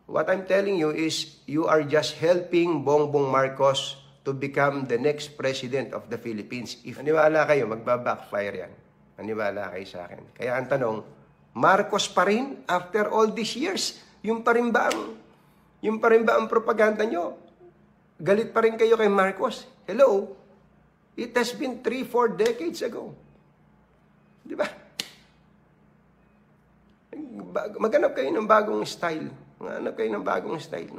What I'm telling you is you are just helping Bongbong Marcos to become the next president of the Philippines. If maniwala kayo, magbabackfire yan. Maniwala kayo sa akin. Kaya ang tanong, Marcos pa rin after all these years? Yung pa rin ba ang propaganda nyo? Galit pa rin kayo kay Marcos? Hello? It has been 3-4 decades ago. Di ba? Maghanap kayo ng bagong style. Maghanap kayo ng bagong style.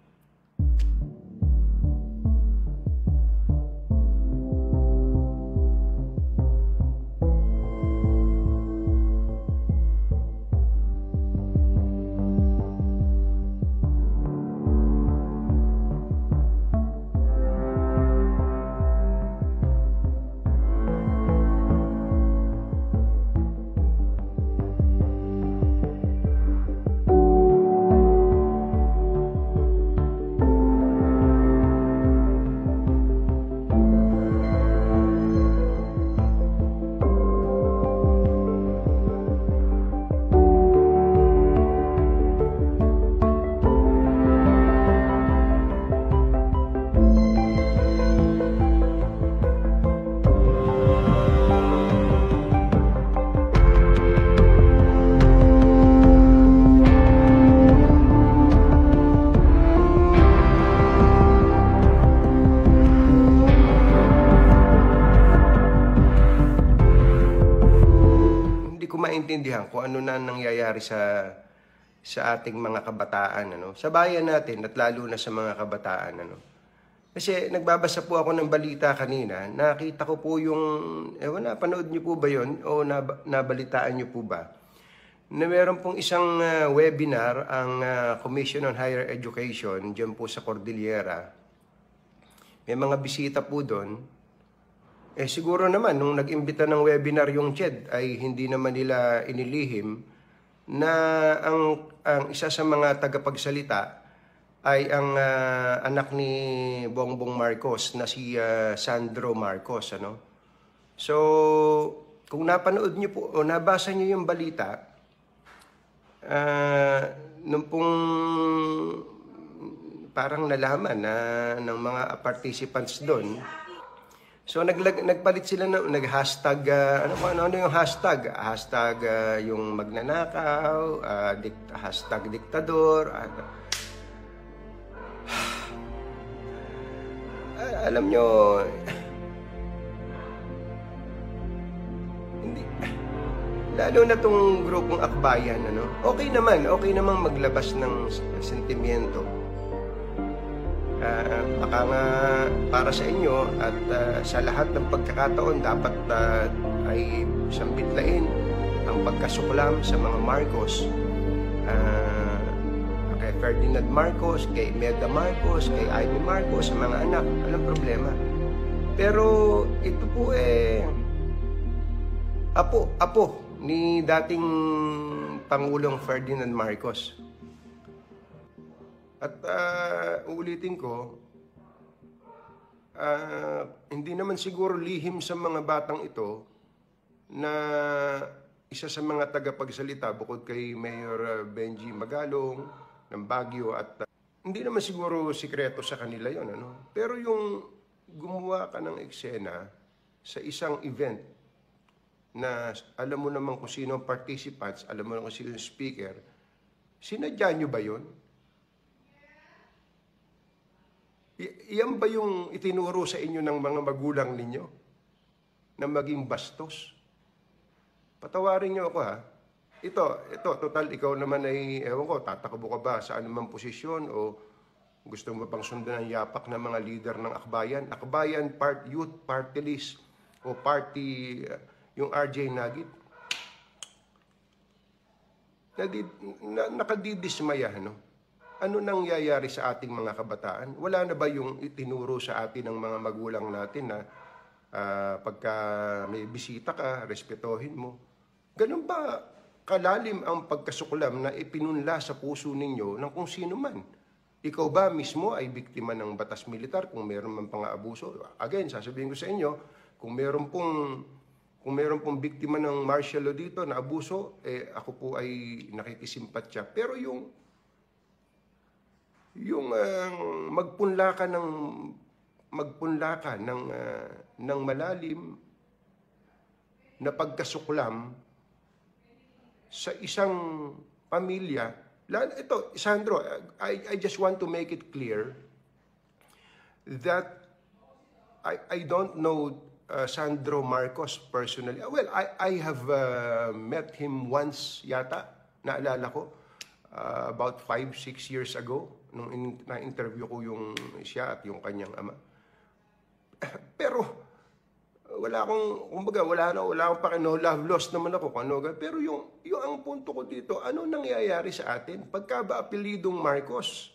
Maintindihan kung ano na nangyayari sa ating mga kabataan, ano, sa bayan natin at lalo na sa mga kabataan, ano. Kasi nagbabasa po ako ng balita kanina, nakita ko po yung napanood niyo po ba yon o nabalitaan niyo po ba na meron pong isang webinar ang Commission on Higher Education diyan po sa Cordillera. May mga bisita po doon. Siguro naman, nung nag-imbita ng webinar yung CHED, ay hindi naman nila inilihim na ang isa sa mga tagapagsalita ay ang anak ni Bongbong Marcos na si Sandro Marcos. Ano? So, kung napanood niyo po o nabasa niyo yung balita, nung pong parang nalaman ng mga participants doon, so nagpalit sila ng nag-hashtag ano yung hashtag? Hashtag yung magnanakaw, hashtag diktador. Alam nyo, hindi, lalo na tong grupong akbayan, ano? Okay naman maglabas ng sentimiento. Baka nga para sa inyo at sa lahat ng pagkakataon dapat ay sambitlain ang pagkasuklam sa mga Marcos, kay Ferdinand Marcos, kay Imelda Marcos, kay Amy Marcos, sa mga anak, walang problema. Pero ito po apo ni dating Pangulong Ferdinand Marcos. At uulitin ko, hindi naman siguro lihim sa mga batang ito na isa sa mga tagapagsalita bukod kay Mayor Benji Magalong ng Baguio at hindi naman siguro sikreto sa kanila yon, ano? Pero yung gumawa ka ng eksena sa isang event na alam mo naman kung sino ang participants, alam mo naman kung sino ang speaker, sinadya nyo ba yon? Iyan ba yung itinuro sa inyo ng mga magulang ninyo na maging bastos? Patawarin niyo ako, ha. Ito, total, ikaw naman ay, ewan ko, tatakbo ka ba sa anumang posisyon o gusto mo bang sundan ang yapak ng mga leader ng Akbayan? Akbayan Youth Party List o party, yung RJ Nagit. Nakadidismaya, no? Ano nangyayari sa ating mga kabataan? Wala na ba yung itinuro sa atin ng mga magulang natin na pagka may bisita ka, respetohin mo? Ganun ba kalalim ang pagkasuklam na ipinunla sa puso ninyo ng kung sino man? Ikaw ba mismo ay biktima ng batas militar kung meron man pang-aabuso? Again, sasabihin ko sa inyo, kung meron pong biktima ng martial law dito na abuso, ako po ay nakikisimpatya. Pero yung yung magpunla ka ng malalim na pagkasuklam sa isang pamilya. Ito, Sandro, I just want to make it clear that I don't know Sandro Marcos personally. Well, I have met him once yata, naalala ko, about 5-6 years ago, nung na-interview ko yung siya at yung kanyang ama. Pero wala akong pakino, love lost naman ako kung ano. Pero yung ang punto ko dito, ano nangyayari sa atin? Pagka ba apelidong Marcos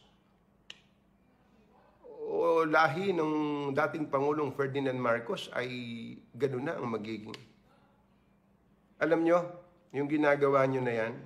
o lahi ng dating Pangulong Ferdinand Marcos ay gano'n na ang magiging. Alam nyo, yung ginagawa nyo na yan,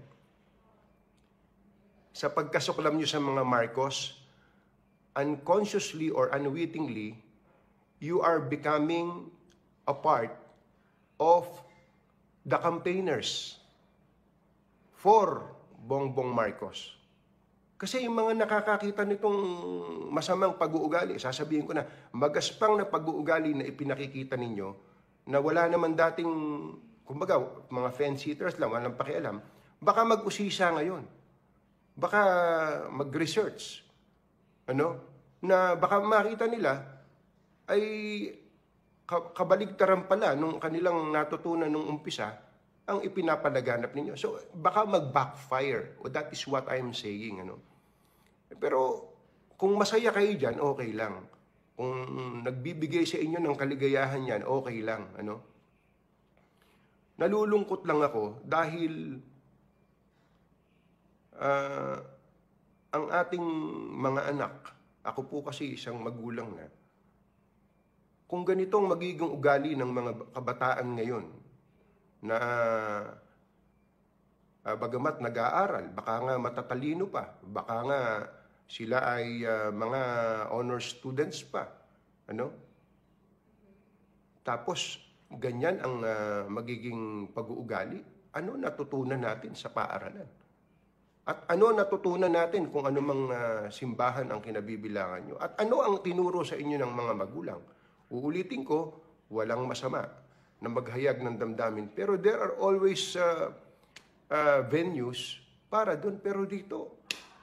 sa pagkasuklam nyo sa mga Marcos, unconsciously or unwittingly, you are becoming a part of the campaigners for Bongbong Marcos. Kasi yung mga nakakakita nitong masamang pag-uugali, sasabihin ko na, magaspang na pag-uugali na ipinakikita ninyo, na wala naman dating, kumbaga, mga fence-sitters lang, walang pakialam, baka mag-usisa ngayon. Baka mag-research. Na baka makita nila ay kabaligtaran pala nung kanilang natutunan nung umpisa ang ipinapalaganap ninyo. So, baka mag-backfire. That is what I'm saying. Pero, kung masaya kayo dyan, okay lang. Kung nagbibigay sa inyo ng kaligayahan yan, okay lang. Nalulungkot lang ako dahil ang ating mga anak, ako po kasi isang magulang na, kung ganitong magiging ugali ng mga kabataan ngayon na bagamat nag-aaral, baka nga matatalino pa, baka nga sila ay mga honor students pa, Tapos, ganyan ang magiging pag-uugali. Ano natutunan natin sa paaralan? At ano natutunan natin kung anumang simbahan ang kinabibilangan nyo? At ano ang tinuro sa inyo ng mga magulang? Uulitin ko, walang masama na maghayag ng damdamin. Pero there are always venues para doon. Pero dito,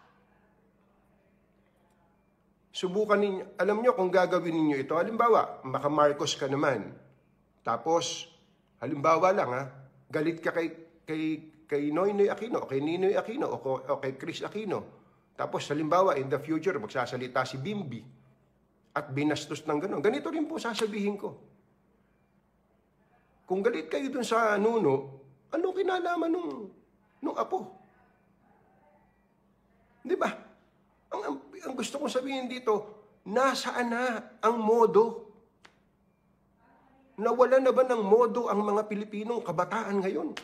subukan ninyo. Alam nyo kung gagawin ninyo ito. Halimbawa, maka-Marcos ka naman. Tapos, halimbawa lang galit ka kay Noynoy Aquino, kay Ninoy Aquino, o kay Chris Aquino. Tapos, halimbawa, in the future, magsasalita si Bimbi at binastos ng gano'n. Ganito rin po sasabihin ko. Kung galit kayo dun sa nuno, ano kinalaman nung apo? Di ba? Ang gusto kong sabihin dito, nasaan na ang modo? Nawala na ba ng modo ang mga Pilipinong kabataan ngayon?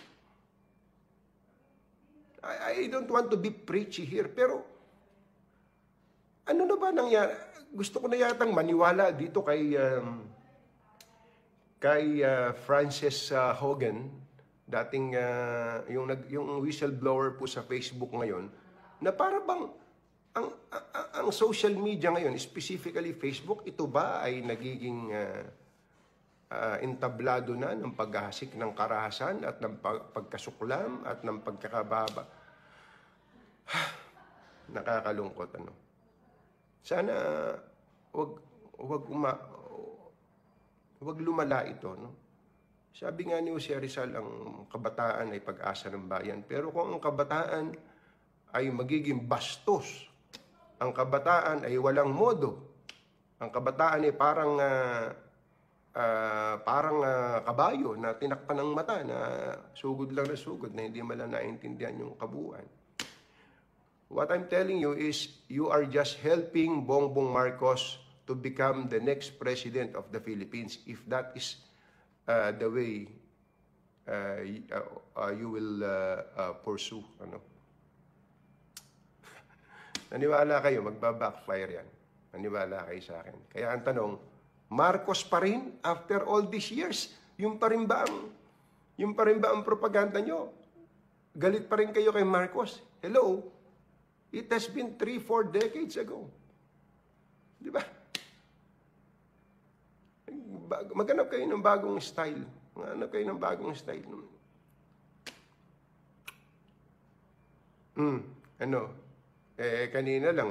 I don't want to be preachy here, pero ano na ba nangyari? Gusto ko na yatang maniwala dito kay Frances Hogan, dating yung whistleblower po sa Facebook ngayon, na para bang ang social media ngayon, specifically Facebook, ito ba ay nagiging entablado na ng paghahasik ng karahasan at ng pagkasuklam at ng pagkakababa? Nakakalungkot, Sana wag lumala ito, Sabi nga ni Jose Rizal, ang kabataan ay pag-asa ng bayan. Pero kung ang kabataan ay magiging bastos, ang kabataan ay walang modo, ang kabataan ay parang kabayo na tinakpan ng mata, na sugod lang na sugod, na hindi man lang naintindihan yung kabuuan. What I'm telling you is, you are just helping Bongbong Marcos to become the next president of the Philippines, if that is the way you will pursue. Naniwala kayo, magbabackfire yan. Naniwala kayo sa akin. Kaya ang tanong, Marcos pa rin after all these years? Yung pa rin ba ang propaganda nyo? Galit pa rin kayo kay Marcos? Hello? It has been 3-4 decades ago. Di ba? Maghanap kayo ng bagong style. Maghanap kayo ng bagong style. Kanina lang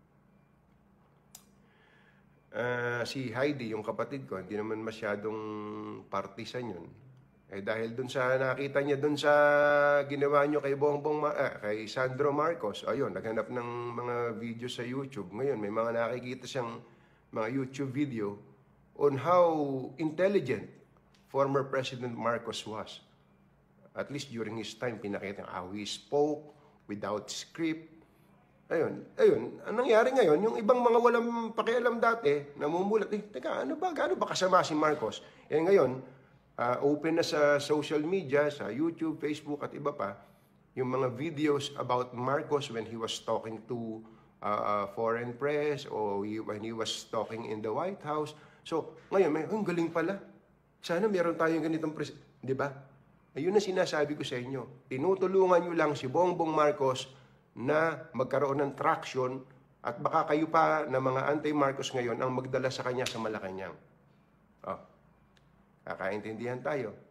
si Heidi, yung kapatid ko, hindi naman masyadong partisan yun. Dahil dun sa nakita niya dun sa ginawa niyo kay kay Sandro Marcos, ayun, naghanap ng mga video sa YouTube. Ngayon, may mga nakikita siyang mga YouTube video on how intelligent former President Marcos was. At least during his time, pinakita how he spoke without script. Ayun. Ang nangyari ngayon, yung ibang mga walang pakialam dati, namumulat, teka, gaano ba kasama si Marcos? Ngayon, open na sa social media, sa YouTube, Facebook, at iba pa, yung mga videos about Marcos when he was talking to foreign press o when he was talking in the White House. So, ngayon, ang galing pala. Sana meron tayong ganitong di ba? Ayun na sinasabi ko sa inyo. Tinutulungan nyo lang si Bongbong Marcos na magkaroon ng traction at baka kayo pa na mga anti-Marcos ngayon ang magdala sa kanya sa Malacanang. Kakaintindihan tayo.